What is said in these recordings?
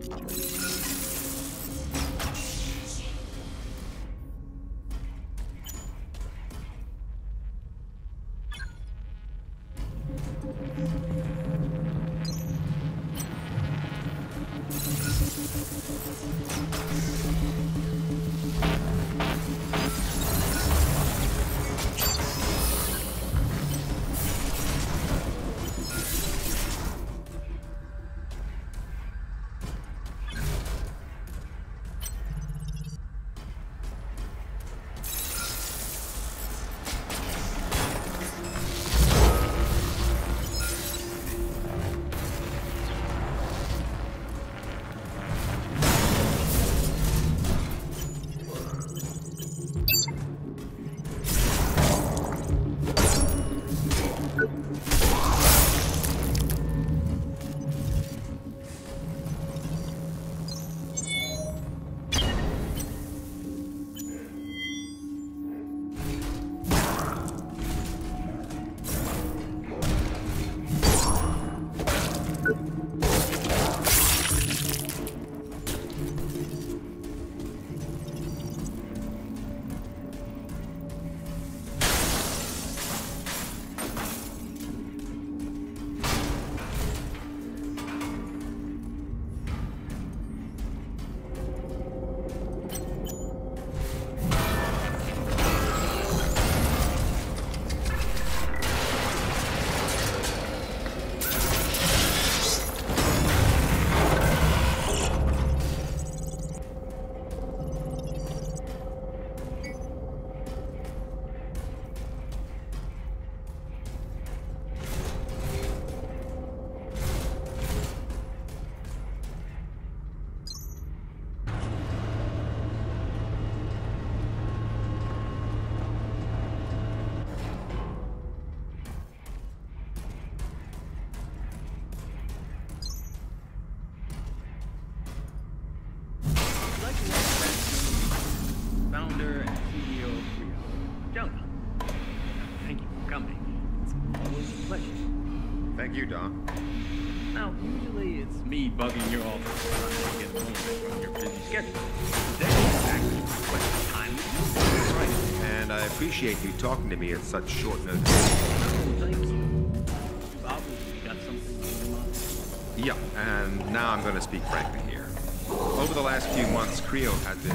Founder and CEO of Creo. Jonah, thank you for coming. It's always a pleasure. Thank you, Don. Now, usually it's me bugging you all the time to get a moment from your busy schedule. Today is actually request time with you. That's right. And I appreciate you talking to me at such short notice. No, thank you. Obviously, got something in mind. Yeah, and now I'm going to speak frankly here. Over the last few months, Creo has been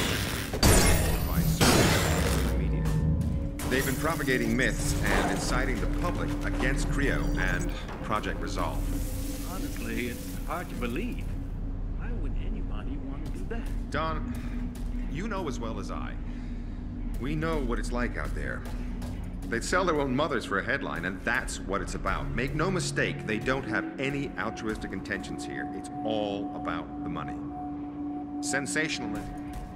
by social media. They've been propagating myths and inciting the public against Creo and Project Resolve. Honestly, it's hard to believe. Why would anybody want to do that? Don, you know as well as I. We know what it's like out there. They'd sell their own mothers for a headline, and that's what it's about. Make no mistake, they don't have any altruistic intentions here. It's all about the money. Sensationalism.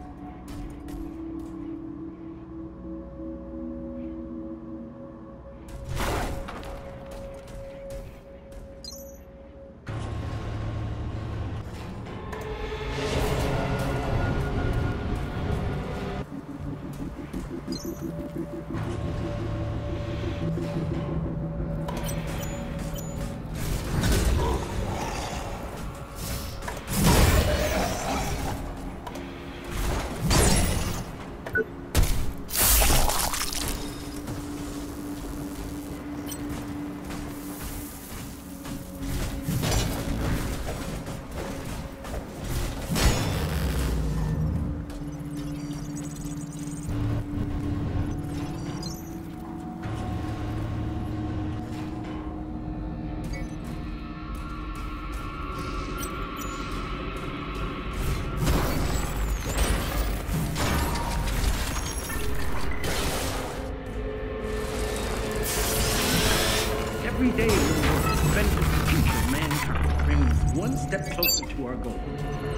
Every day we're preventing the future of mankind, bringing us one step closer to our goal.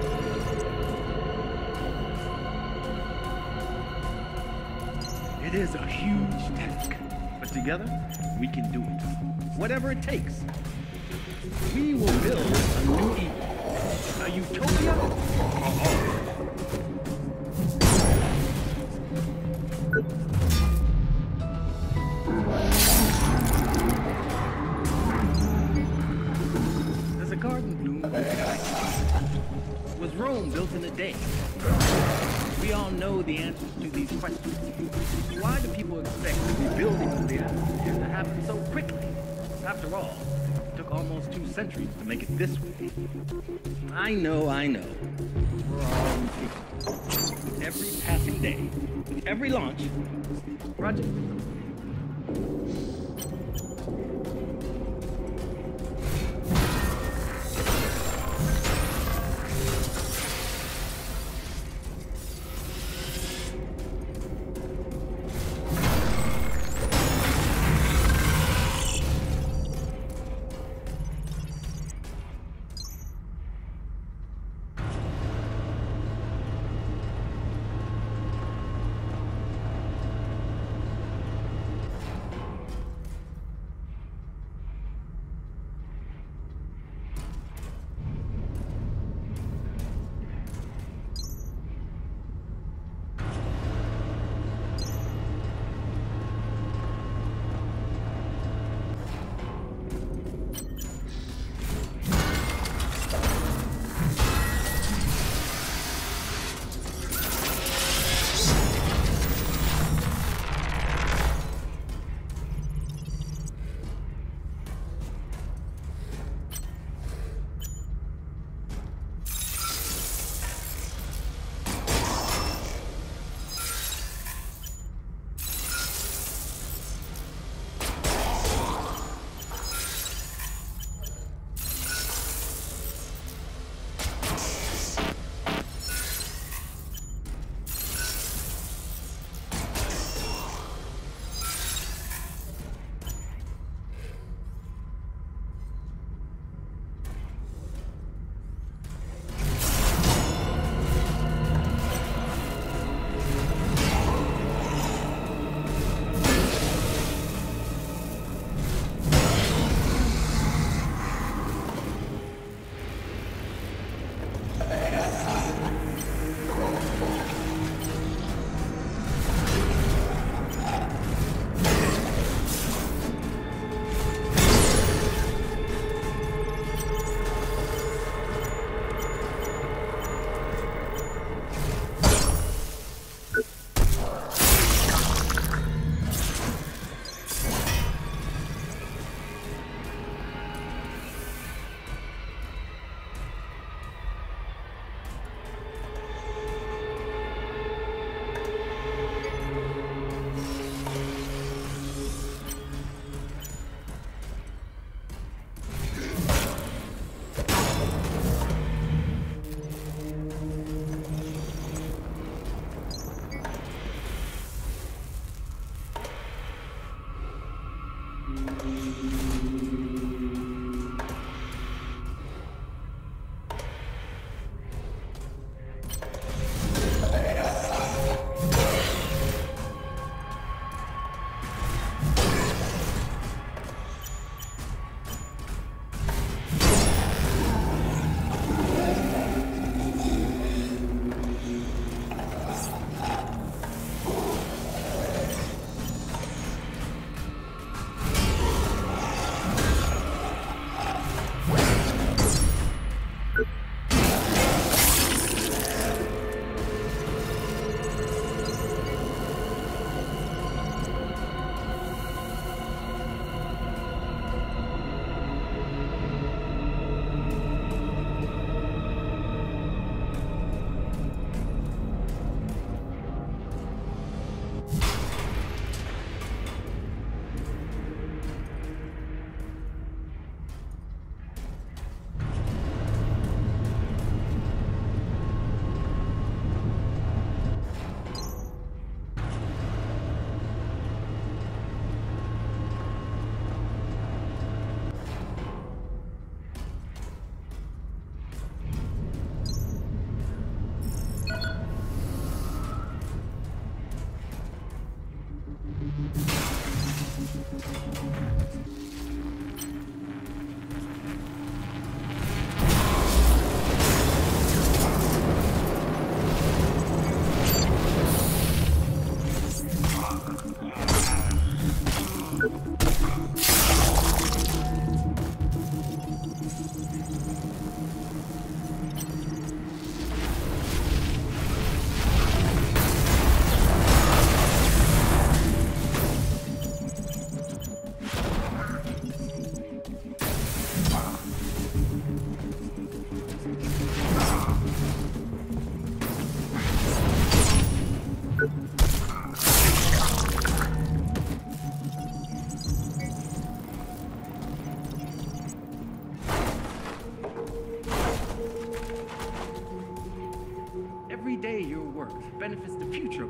It is a huge task, but together we can do it. Whatever it takes. We will build a new Eden, a utopia for all. There's a garden bloom. drone built in a day? We all know the answers to these questions. Why do people expect the rebuilding of the atmosphere to happen so quickly? After all, it took almost 2 centuries to make it this way. I know. We're all impatient. With every passing day, with every launch, project.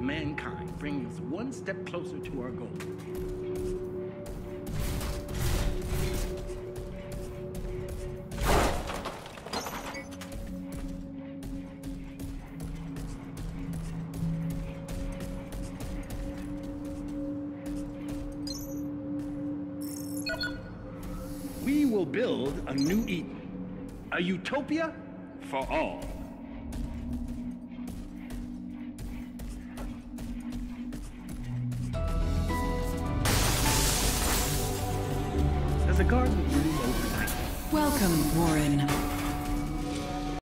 mankind, bringing us one step closer to our goal. We will build a new Eden, a utopia for all. Does a garden bloom overnight? Welcome, Warren.